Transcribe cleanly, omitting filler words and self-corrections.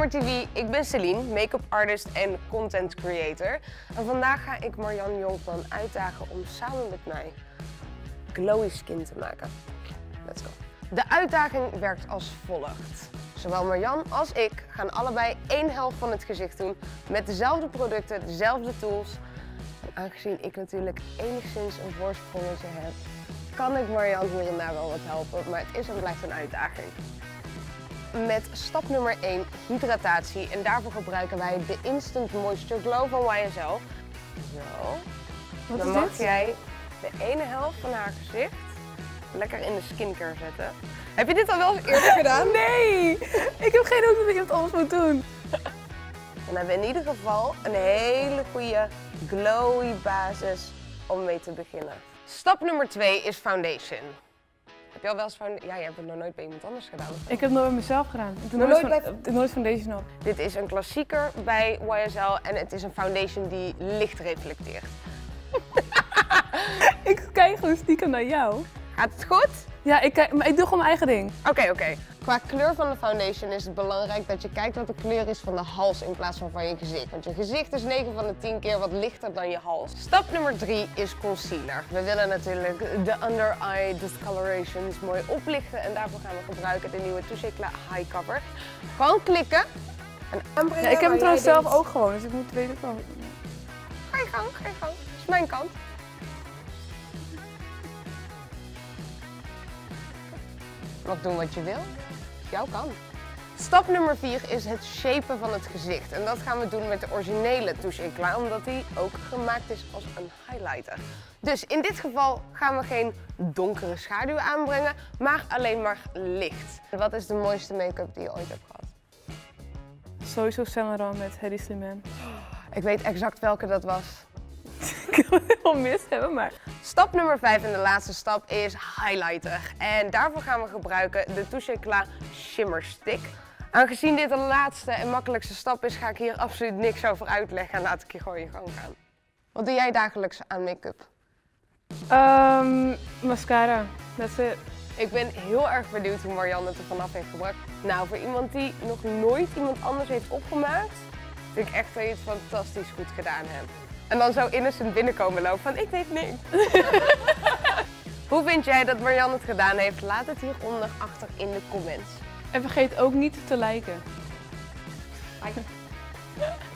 Glamour TV, ik ben Celine, make-up artist en content creator. En vandaag ga ik Marjan Jonkman uitdagen om samen met mij glowy skin te maken. Let's go. De uitdaging werkt als volgt. Zowel Marjan als ik gaan allebei één helft van het gezicht doen met dezelfde producten, dezelfde tools. En aangezien ik natuurlijk enigszins een voorsprongetje heb, kan ik Marjan hier en daar wel wat helpen, maar het is en blijft een uitdaging. Met stap nummer 1, hydratatie. En daarvoor gebruiken wij de Instant Moisture Glow van YSL. Zo. Dan mag jij de ene helft van haar gezicht lekker in de skincare zetten. Heb je dit al wel eens eerder gedaan? Nee! Ik heb geen idee dat ik het anders moet doen. Dan hebben we in ieder geval een hele goede glowy basis om mee te beginnen. Stap nummer 2 is foundation. Heb je al wel eens foundation? Ja, je hebt het nog nooit bij iemand anders gedaan. Of Ik heb het nooit bij mezelf gedaan. Ik doe nooit foundation op. Dit is een klassieker bij YSL en het is een foundation die licht reflecteert. Ik kijk gewoon stiekem naar jou. Gaat het goed? Ja, maar ik doe gewoon mijn eigen ding. Oké. Qua kleur van de foundation is het belangrijk dat je kijkt wat de kleur is van de hals in plaats van je gezicht. Want je gezicht is 9 van de 10 keer wat lichter dan je hals. Stap nummer 3 is concealer. We willen natuurlijk de under eye discolorations mooi oplichten en daarvoor gaan we gebruiken de nieuwe Touche Éclat High Cover. Gewoon klikken en aanbrengen. Ja, ik heb hem trouwens zelf ook gewoon, dus ik moet weten wel. Ga je gang. Dat is mijn kant. Mag doen wat je wil. Jouw kant. Stap nummer 4 is het shapen van het gezicht. En dat gaan we doen met de originele Touche Éclat, omdat die ook gemaakt is als een highlighter. Dus in dit geval gaan we geen donkere schaduw aanbrengen, maar alleen maar licht. Wat is de mooiste make-up die je ooit hebt gehad? Sowieso Saint Laurent met Hedy Slimane. Ik weet exact welke dat was. Ik kan het wel mis hebben, maar... Stap nummer 5 en de laatste stap is highlighter. En daarvoor gaan we gebruiken de Touche Éclat Shimmer Stick. Aangezien dit de laatste en makkelijkste stap is, ga ik hier absoluut niks over uitleggen en laat ik je gewoon je gang gaan. Wat doe jij dagelijks aan make-up? Mascara, that's it. Ik ben heel erg benieuwd hoe Marjan het er vanaf heeft gebracht. Nou, voor iemand die nog nooit iemand anders heeft opgemaakt, vind ik echt dat je het fantastisch goed gedaan hebt. En dan zo innocent binnenkomen lopen van ik weet niks. Hoe vind jij dat Marjan het gedaan heeft? Laat het hieronder achter in de comments. En vergeet ook niet te liken. Bye.